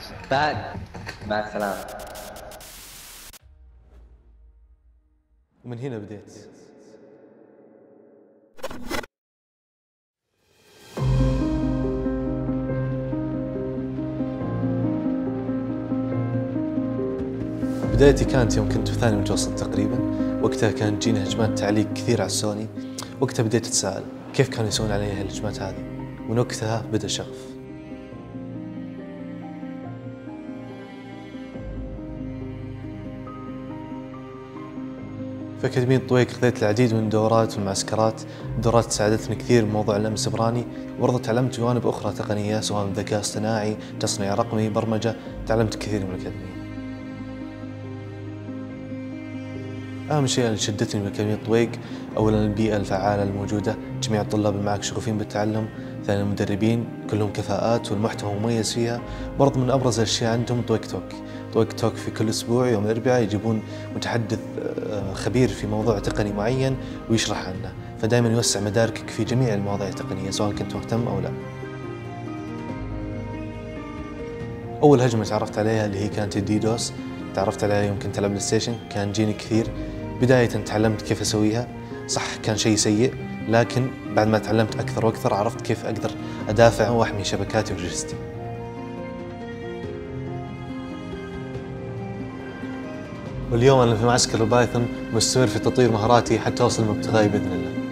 بعد. مع السلامة. ومن هنا بديت. بدايتي كانت يوم كنت في ثاني متوسط تقريبا. وقتها كانت تجيني هجمات تعليق كثير على السوني. وقتها بديت أتساءل كيف كانوا يسوون علي هالهجمات هذه. ومن وقتها بدأ شغف. في أكاديمية طويق خذيت العديد من الدورات والمعسكرات. الدورات ساعدتني كثير بموضوع اللمس السبراني، وبرضه تعلمت جوانب أخرى تقنية سواء ذكاء اصطناعي، تصنيع رقمي، برمجة. تعلمت كثير من الأكاديمية. أهم شيء اللي شدتني من أكاديمية طويق أولاً البيئة الفعالة الموجودة، جميع الطلاب اللي معك شغوفين بالتعلم. ثانياً المدربين كلهم كفاءات والمحتوى مميز فيها. برضه من أبرز الأشياء عندهم طويق توك. طويق توك في كل أسبوع يوم الأربعاء يجيبون متحدث خبير في موضوع تقني معين ويشرح عنه، فدائماً يوسع مداركك في جميع المواضيع التقنية سواء كنت مهتم أو لا. أول هجمة تعرفت عليها اللي هي كانت الديدوس. تعرفت عليها يوم كنت ألعب بلاي ستيشن، كان جيني كثير. بداية تعلمت كيف أسويها، صح كان شيء سيء، لكن بعد ما تعلمت أكثر وأكثر عرفت كيف أقدر أدافع وأحمي شبكاتي وأجهزتي. واليوم أنا في معسكر البايثون مستمر في تطوير مهاراتي حتى أوصل لمبتغاي بإذن الله.